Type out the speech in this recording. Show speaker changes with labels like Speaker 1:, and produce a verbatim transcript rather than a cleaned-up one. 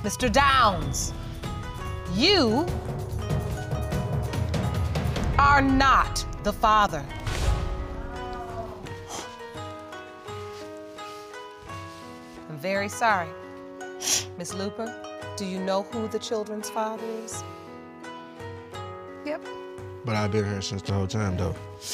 Speaker 1: Mister Downs, you are not the father. I'm very sorry. Miss Looper, do you know who the children's father is?
Speaker 2: Yep.
Speaker 3: But I've been here since the whole time, though.